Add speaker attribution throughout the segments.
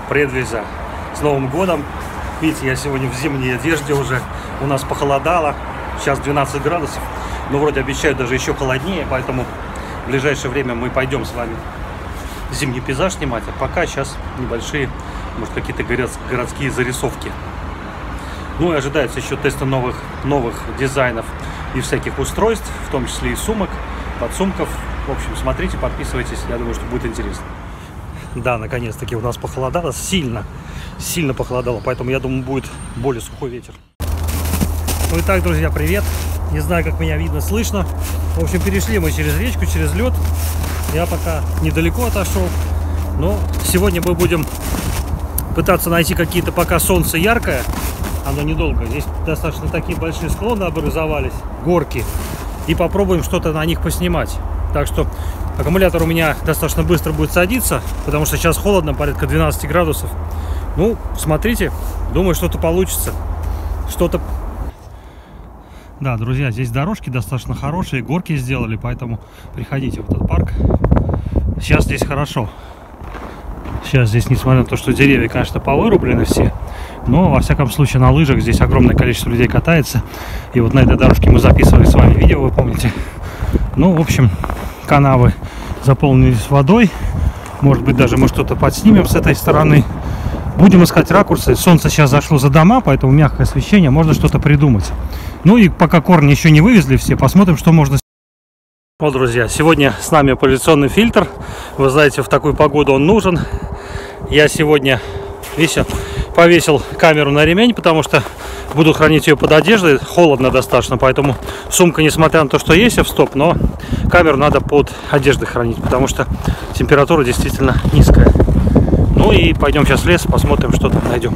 Speaker 1: Предвиза. С Новым годом. Видите, я сегодня в зимней одежде уже. У нас похолодало. Сейчас 12 градусов. Но вроде обещают даже еще холоднее. Поэтому в ближайшее время мы пойдем с вами зимний пейзаж снимать. А пока сейчас небольшие, может, какие-то городские зарисовки. Ну и ожидается еще тесты новых дизайнов и всяких устройств, в том числе и сумок, подсумков. В общем, смотрите, подписывайтесь. Я думаю, что будет интересно. Да, наконец-таки у нас похолодало. Сильно похолодало. Поэтому, я думаю, будет более сухой ветер. Ну и так, друзья, привет. Не знаю, как меня видно, слышно. В общем, перешли мы через речку, через лед. Я пока недалеко отошел. Но сегодня мы будем пытаться найти какие-то, пока солнце яркое. Оно недолго. Здесь достаточно такие большие склоны образовались, горки. И попробуем что-то на них поснимать. Так что аккумулятор у меня достаточно быстро будет садиться, потому что сейчас холодно, порядка 12 градусов. Ну, смотрите, думаю, что-то получится. Что-то... Да, друзья, здесь дорожки достаточно хорошие, горки сделали, поэтому приходите в этот парк. Сейчас здесь хорошо. Сейчас здесь, несмотря на то, что деревья, конечно, повырублены все, но, во всяком случае, на лыжах здесь огромное количество людей катается. И вот на этой дорожке мы записывали с вами видео, вы помните. Ну, в общем, канавы заполнились водой. Может быть, даже мы что-то подснимем с этой стороны. Будем искать ракурсы. Солнце сейчас зашло за дома, поэтому мягкое освещение, можно что-то придумать. Ну и пока корни еще не вывезли все, посмотрим, что можно. Вот, друзья, сегодня с нами поляризационный фильтр. Вы знаете, в такую погоду он нужен. Я сегодня, видите, повесил камеру на ремень, потому что буду хранить ее под одеждой. Холодно достаточно, поэтому сумка, несмотря на то, что есть автостоп, но камеру надо под одеждой хранить, потому что температура действительно низкая. Ну и пойдем сейчас в лес, посмотрим, что там найдем.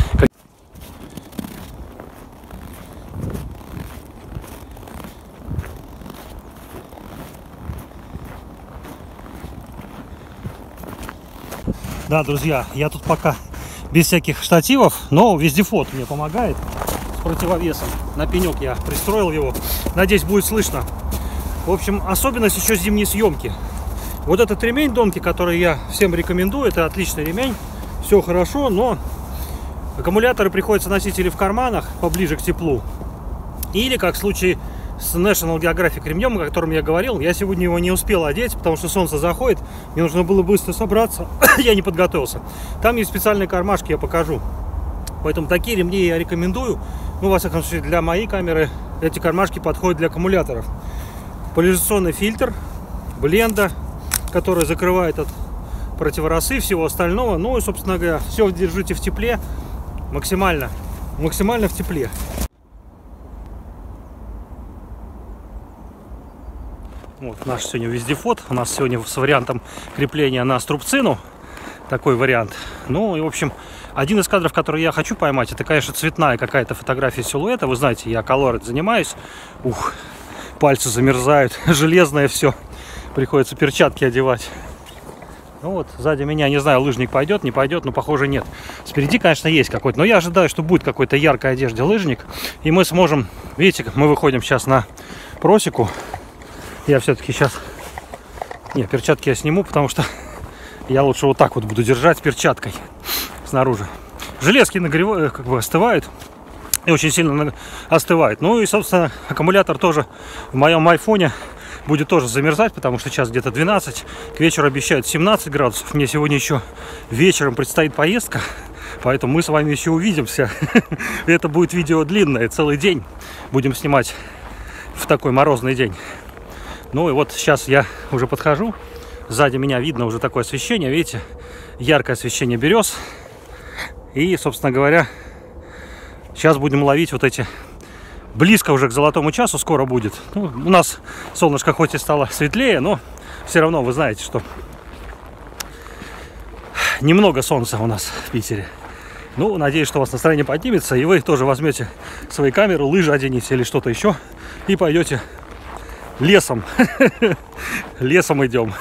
Speaker 1: Да, друзья, я тут пока без всяких штативов, но вездеход мне помогает с противовесом. На пенек я пристроил его. Надеюсь, будет слышно. В общем, особенность еще зимней съемки. Вот этот ремень Донки, который я всем рекомендую, это отличный ремень. Все хорошо, но аккумуляторы приходится носить или в карманах, поближе к теплу, или, как в случае с National Geographic ремнем, о котором я говорил, я сегодня его не успел одеть, потому что солнце заходит, мне нужно было быстро собраться, я не подготовился. Там есть специальные кармашки, я покажу. Поэтому такие ремни я рекомендую. Ну, во всяком случае, для моей камеры эти кармашки подходят для аккумуляторов. Поляризационный фильтр, бленда, который закрывает от противоросы, всего остального. Ну и, собственно говоря, все держите в тепле, максимально в тепле. Вот наш сегодня вездеход. У нас сегодня с вариантом крепления на струбцину. Такой вариант. Ну и, в общем, один из кадров, который я хочу поймать, это, конечно, цветная какая-то фотография силуэта. Вы знаете, я колорит занимаюсь. Ух, пальцы замерзают. Железное все. Приходится перчатки одевать. Ну вот, сзади меня, не знаю, лыжник пойдет, не пойдет, но, похоже, нет. Спереди, конечно, есть какой-то. Но я ожидаю, что будет какой-то яркой одежде лыжник. И мы сможем... Видите, мы выходим сейчас на просеку. Я все-таки сейчас... Не, перчатки я сниму, потому что я лучше вот так вот буду держать перчаткой снаружи. Железки нагревают, как бы остывают. И очень сильно остывают. Ну и, собственно, аккумулятор тоже в моем айфоне будет тоже замерзать, потому что сейчас где-то 12. К вечеру обещают 17 градусов. Мне сегодня еще вечером предстоит поездка. Поэтому мы с вами еще увидимся. Это будет видео длинное, целый день будем снимать в такой морозный день. Ну и вот сейчас я уже подхожу. Сзади меня видно уже такое освещение. Видите, яркое освещение берез. И, собственно говоря, сейчас будем ловить вот эти... Близко уже к золотому часу скоро будет. Ну, у нас солнышко хоть и стало светлее, но все равно вы знаете, что немного солнца у нас в Питере. Ну, надеюсь, что у вас настроение поднимется, и вы тоже возьмете свои камеры, лыжи оденете или что-то еще, и пойдете лесом. Лесом идем.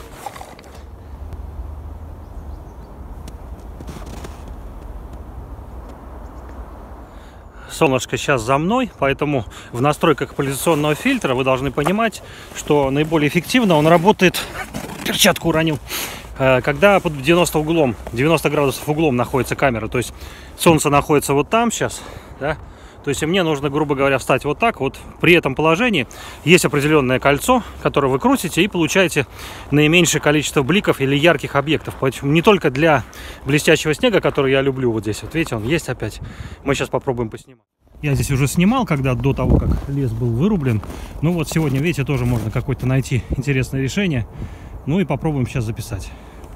Speaker 1: Солнышко сейчас за мной, поэтому в настройках поляризационного фильтра вы должны понимать, что наиболее эффективно он работает, перчатку уронил, Когда под 90 градусов углом находится камера, то есть солнце находится вот там сейчас, да, то есть мне нужно, грубо говоря, встать вот так. Вот при этом положении есть определенное кольцо, которое вы крутите и получаете наименьшее количество бликов или ярких объектов. Поэтому не только для блестящего снега, который я люблю вот здесь. Вот видите, он есть опять. Мы сейчас попробуем поснимать. Я здесь уже снимал, когда до того, как лес был вырублен. Ну вот сегодня, видите, тоже можно какое-то найти интересное решение. Ну и попробуем сейчас записать.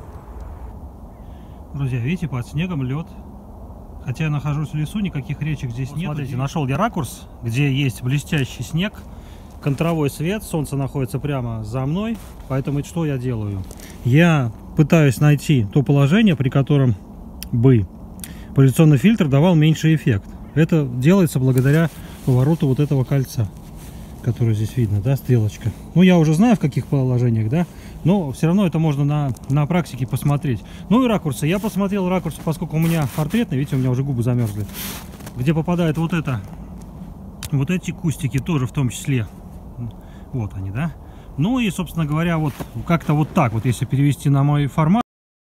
Speaker 1: Друзья, видите, под снегом лед. Хотя я нахожусь в лесу, никаких речек здесь вот нет. Смотрите, нашел я ракурс, где есть блестящий снег, контровой свет, солнце находится прямо за мной. Поэтому что я делаю? Я пытаюсь найти то положение, при котором бы позиционный фильтр давал меньший эффект. Это делается благодаря повороту вот этого кольца, который здесь видно, да, стрелочка. Ну, я уже знаю, в каких положениях, да, но все равно это можно на практике посмотреть. Ну и ракурсы. Я посмотрел ракурсы, поскольку у меня портретный, видите, у меня уже губы замерзли. Где попадает вот эти кустики тоже в том числе. Вот они, да. Ну и, собственно говоря, вот как-то вот так вот, если перевести на мой формат.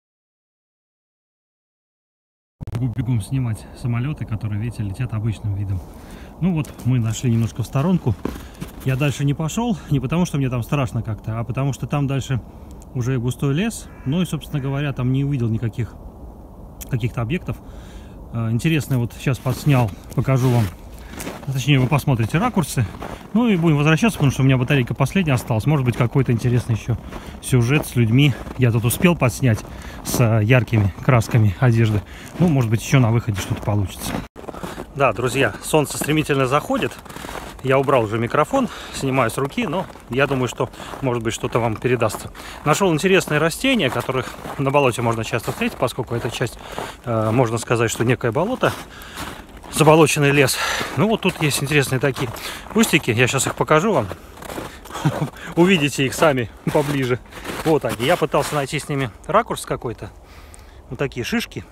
Speaker 1: Бегом снимать самолеты, которые, видите, летят обычным видом. Ну вот, мы нашли немножко в сторонку. Я дальше не пошел, не потому что мне там страшно как-то, а потому что там дальше уже густой лес. Ну и, собственно говоря, там не увидел никаких каких-то объектов. Интересно, вот сейчас подснял, покажу вам. Точнее, вы посмотрите ракурсы. Ну и будем возвращаться, потому что у меня батарейка последняя осталась. Может быть, какой-то интересный еще сюжет с людьми. Я тут успел подснять с яркими красками одежды. Ну, может быть, еще на выходе что-то получится. Да, друзья, солнце стремительно заходит. Я убрал уже микрофон, снимаю с руки, но я думаю, что, может быть, что-то вам передастся. Нашел интересные растения, которых на болоте можно часто встретить, поскольку эта часть, можно сказать, что некое болото. Заболоченный лес. Ну вот тут есть интересные такие кустики. Я сейчас их покажу вам. Увидите их сами поближе. Вот они. Я пытался найти с ними ракурс какой-то. Вот такие шишки.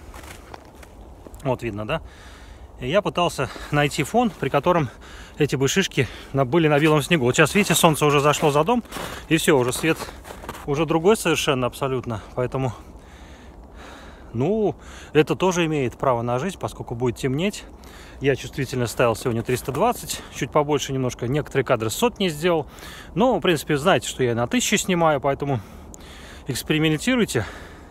Speaker 1: Вот видно, да? И я пытался найти фон, при котором эти бы шишки были на белом снегу. Вот сейчас, видите, солнце уже зашло за дом. И все, уже свет уже другой совершенно абсолютно. Поэтому, ну, это тоже имеет право на жизнь, поскольку будет темнеть. Я чувствительность ставил сегодня 320, чуть побольше немножко. Некоторые кадры с сотни сделал. Но, в принципе, знаете, что я на 1000 снимаю, поэтому экспериментируйте,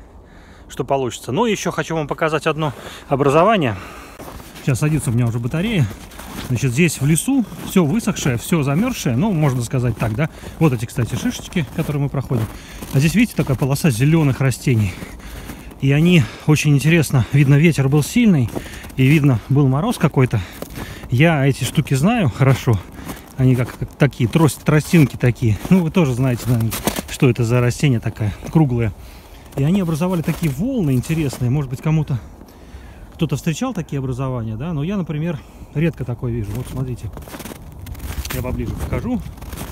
Speaker 1: что получится. Ну, еще хочу вам показать одно образование. Сейчас садится у меня уже батарея. Значит, здесь в лесу все высохшее, все замерзшее. Ну, можно сказать так, да. Вот эти, кстати, шишечки, которые мы проходим. А здесь, видите, такая полоса зеленых растений. И они очень интересно, видно, ветер был сильный, и видно, был мороз какой-то. Я эти штуки знаю хорошо. Они как такие, тростинки такие. Ну, вы тоже знаете, наверное, что это за растение такая, круглое. И они образовали такие волны интересные. Может быть, кто-то встречал такие образования, да? Но я, например, редко такое вижу. Вот, смотрите. Я поближе покажу.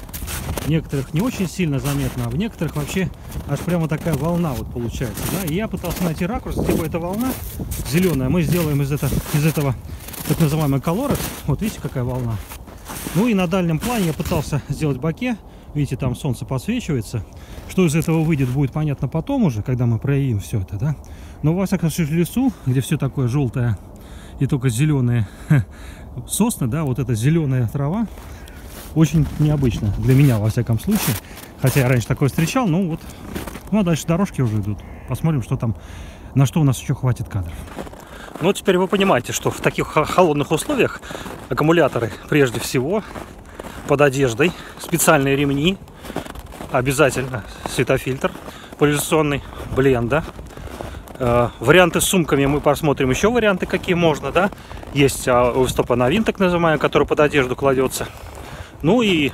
Speaker 1: В некоторых не очень сильно заметно, а в некоторых вообще аж прямо такая волна вот получается, да. И я пытался найти ракурс, где бы эта волна зеленая. Мы сделаем из этого так называемый колорет. Вот видите, какая волна. Ну и на дальнем плане я пытался сделать боке. Видите, там солнце подсвечивается. Что из этого выйдет, будет понятно потом уже, когда мы проявим все это, да. Но во всяком случае в лесу, где все такое желтое и только зеленые сосны, да, вот эта зеленая трава. Очень необычно для меня, во всяком случае. Хотя я раньше такое встречал, ну вот. Ну а дальше дорожки уже идут. Посмотрим, что там, на что у нас еще хватит кадров. Ну теперь вы понимаете, что в таких холодных условиях аккумуляторы прежде всего под одеждой, специальные ремни, обязательно светофильтр поляризационный, бленда. Варианты с сумками мы посмотрим, еще варианты какие можно, да. Есть стопа-новин, так называемая, который под одежду кладется. Ну и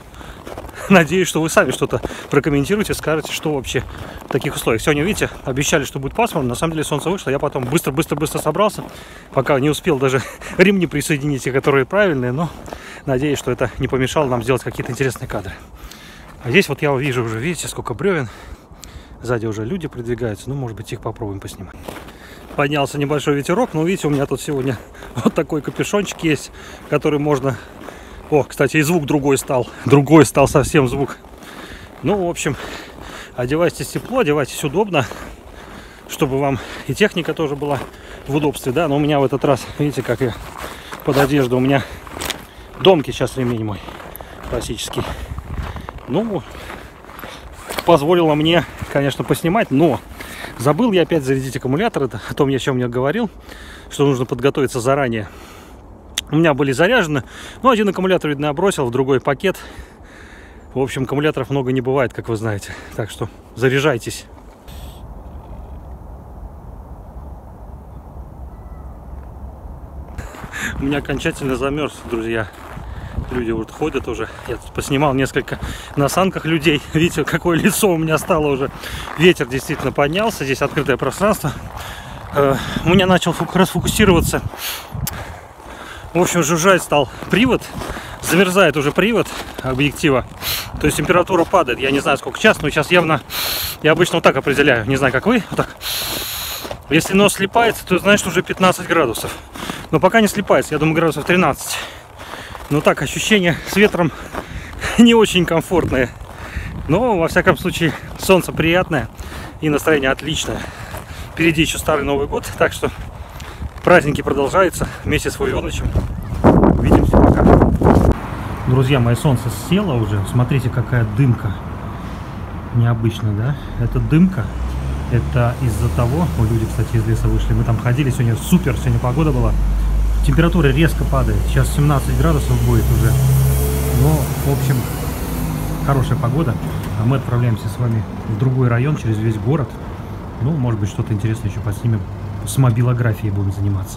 Speaker 1: надеюсь, что вы сами что-то прокомментируете, скажете, что вообще в таких условиях. Сегодня, видите, обещали, что будет пасмурно. На самом деле солнце вышло. Я потом быстро собрался, пока не успел даже ремни присоединить, которые правильные. Но надеюсь, что это не помешало нам сделать какие-то интересные кадры. А здесь вот я вижу уже, видите, сколько бревен. Сзади уже люди продвигаются. Ну, может быть, их попробуем поснимать. Поднялся небольшой ветерок. Но, видите, у меня тут сегодня вот такой капюшончик есть, который можно... О, кстати, и звук другой стал. Другой стал совсем звук. Ну, в общем, Одевайтесь тепло, одевайтесь удобно, чтобы вам и техника тоже была в удобстве, да. Но у меня в этот раз, видите, как я под одежду, у меня домки сейчас ремень мой классический. Ну, позволило мне, конечно, поснимать, но забыл я опять зарядить аккумулятор. Это о том, о чем я говорил, что нужно подготовиться заранее. У меня были заряжены, но один аккумулятор, видно, я бросил в другой пакет. В общем, аккумуляторов много не бывает, как вы знаете. Так что заряжайтесь. У меня окончательно замерз, друзья. Люди вот ходят уже. Я тут поснимал несколько на санках людей. Видите, какое лицо у меня стало уже. Ветер действительно поднялся. Здесь открытое пространство. У меня начал расфокусироваться. В общем, жужжать стал привод. Замерзает уже привод объектива. То есть температура падает. Я не знаю, сколько час, но сейчас явно... Я обычно вот так определяю. Не знаю, как вы. Вот так. Если нос слипается, то значит уже 15 градусов. Но пока не слипается. Я думаю, градусов 13. Но так, ощущения с ветром не очень комфортные. Но, во всяком случае, солнце приятное и настроение отличное. Впереди еще старый Новый год, так что праздники продолжаются вместе с Воронычем. Увидимся пока. Друзья мои, солнце село уже. Смотрите, какая дымка. Необычно, да? Это дымка. Это из-за того... Ой, люди, кстати, из леса вышли. Мы там ходили, сегодня супер, сегодня погода была. Температура резко падает. Сейчас 17 градусов будет уже. Но, в общем, хорошая погода. А мы отправляемся с вами в другой район, через весь город. Ну, может быть, что-то интересное еще поснимем. С мобилографией будем заниматься.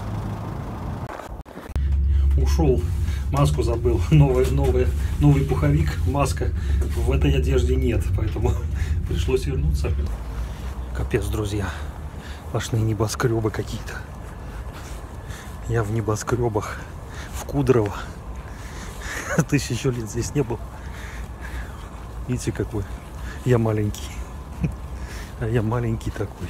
Speaker 1: Ушел. Маску забыл. Новый пуховик. Маска. В этой одежде нет. Поэтому пришлось вернуться. Капец, друзья. Сплошные небоскребы какие-то. Я в небоскребах, в Кудрово. 1000 лет здесь не был. Видите, какой я маленький. А я маленький такой.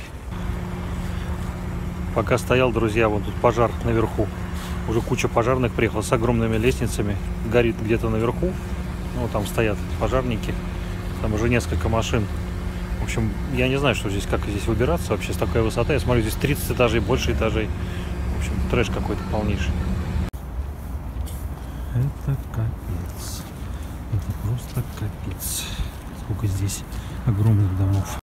Speaker 1: Пока стоял, друзья, вон тут пожар наверху. Уже куча пожарных приехала с огромными лестницами. Горит где-то наверху. Ну, там стоят пожарники. Там уже несколько машин. В общем, я не знаю, что здесь, как здесь выбираться вообще с такой высоты. Я смотрю, здесь 30 этажей, больше этажей. В общем, трэш какой-то полнейший. Это капец. Это просто капец. Сколько здесь огромных домов.